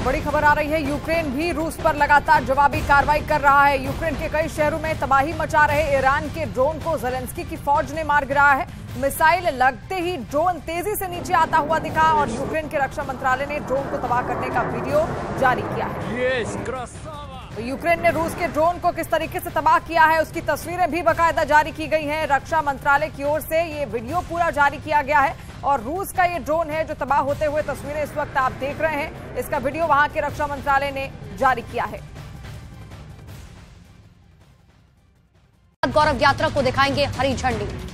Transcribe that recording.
बड़ी खबर आ रही है। यूक्रेन भी रूस पर लगातार जवाबी कार्रवाई कर रहा है। यूक्रेन के कई शहरों में तबाही मचा रहे ईरान के ड्रोन को ज़ेलेंस्की की फौज ने मार गिराया है। मिसाइल लगते ही ड्रोन तेजी से नीचे आता हुआ दिखा और यूक्रेन के रक्षा मंत्रालय ने ड्रोन को तबाह करने का वीडियो जारी किया है। तो यूक्रेन ने रूस के ड्रोन को किस तरीके से तबाह किया है उसकी तस्वीरें भी बाकायदा जारी की गई हैं। रक्षा मंत्रालय की ओर से ये वीडियो पूरा जारी किया गया है और रूस का ये ड्रोन है जो तबाह होते हुए तस्वीरें इस वक्त आप देख रहे हैं। इसका वीडियो वहां के रक्षा मंत्रालय ने जारी किया है। गौरव यात्रा को दिखाएंगे हरी झंडी।